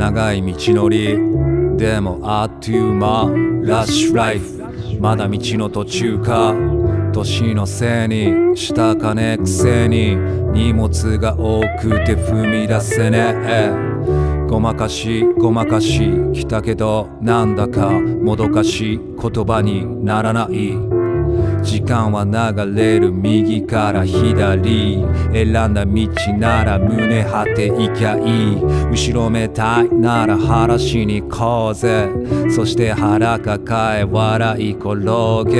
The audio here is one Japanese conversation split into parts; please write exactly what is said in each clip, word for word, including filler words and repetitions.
長い道のりでもあっという間ラッシュライフまだ道の途中か年のせいにしたかねくせに荷物が多くて踏み出せねえごまかしごまかし来たけどなんだかもどかしい言葉にならない時間は流れる右から左選んだ道なら胸張っていきゃいい後ろめたいなら晴らしに行こうぜそして腹抱え笑い転げる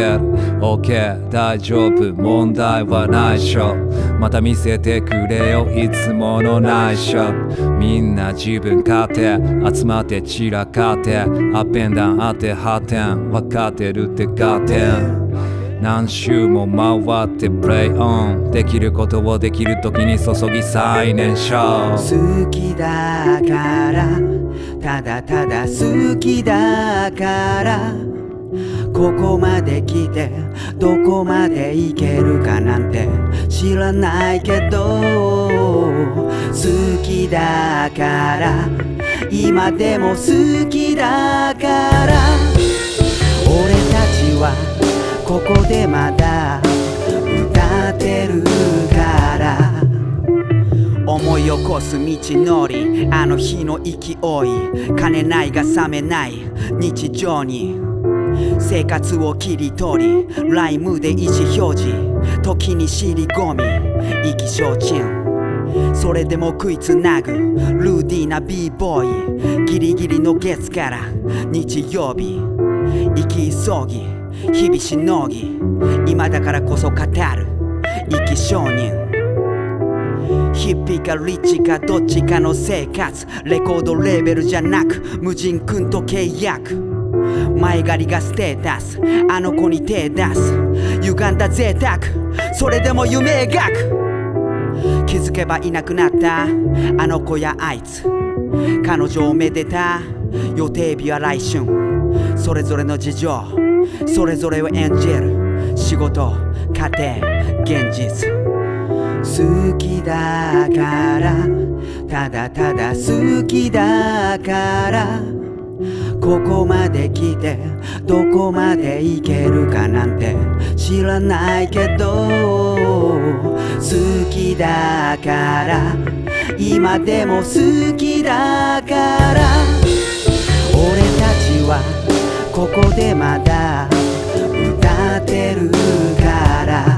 OK 大丈夫問題はないしょまた見せてくれよいつもの内緒みんな自分勝手集まって散らかってアップエンダウンあって発展分かってるって合点何周も回ってプレイオンできることをできる時に注ぎ最年少好きだからただただ好きだからここまで来てどこまで行けるかなんて知らないけど好きだから今でも好きだから俺たちはここでまだ歌ってるから思い起こす道のりあの日の勢い金ないが冷めない日常に生活を切り取りライムで意思表示時に尻込み意気消沈それでも食いつなぐルーディーな b ボーイギリギリの月から日曜日生き急ぎ日々しのぎ今だからこそ語る生き証人ヒッピーかリッチかどっちかの生活レコードレーベルじゃなく無人君と契約前借りがステータスあの子に手出す歪んだ贅沢それでも夢描く気づけばいなくなったあの子やあいつ彼女をめでた予定日は来春それぞれの事情それぞれを演じる仕事家庭現実好きだからただただ好きだからここまで来てどこまで行けるかなんて知らないけど好きだから今でも好きだから俺たちはここでまだ歌ってるから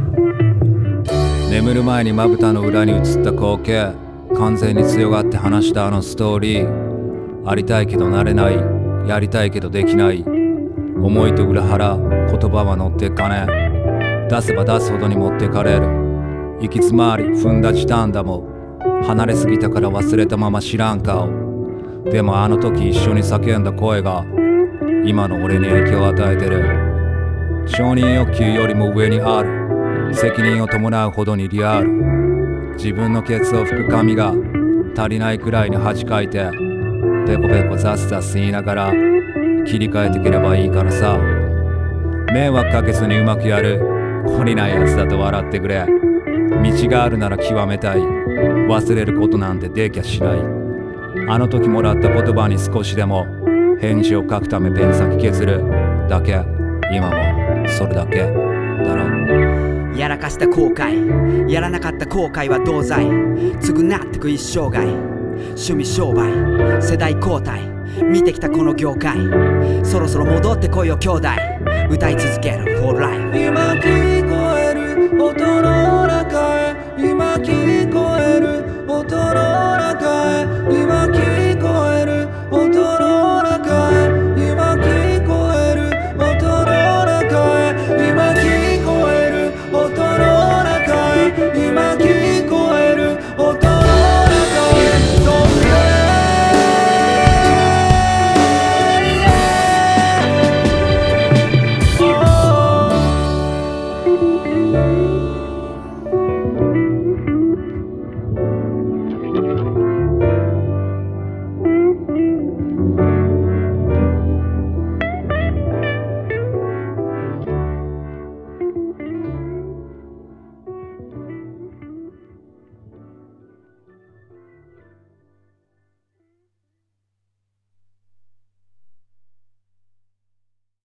眠る前にまぶたの裏に映った光景完全に強がって話したあのストーリーありたいけどなれないやりたいけどできない思いと裏腹言葉は乗ってかね出せば出すほどに持ってかれる行き詰まり踏んだ時短だも離れすぎたから忘れたまま知らん顔でもあの時一緒に叫んだ声が今の俺に影響を与えてる承認欲求よりも上にある責任を伴うほどにリアル自分のケツを拭く髪が足りないくらいに恥かいてペコペコザスザス言いながら切り替えていければいいからさ迷惑かけずにうまくやる懲りないやつだと笑ってくれ道があるなら極めたい忘れることなんてできゃしないあの時もらった言葉に少しでも返事を書くためペン先削るだけ今もそれだけだろやらかした後悔やらなかった後悔は同罪償ってく一生涯趣味商売世代交代見てきたこの業界そろそろ戻ってこいよ兄弟歌い続ける for life 今聞こえる音の中